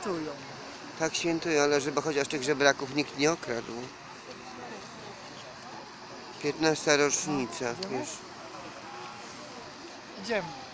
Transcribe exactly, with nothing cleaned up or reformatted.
świętują. Tak świętują, ale żeby chociaż tych żebraków nikt nie okradł. Piętnasta rocznica, No, idziemy? wiesz. Idziemy.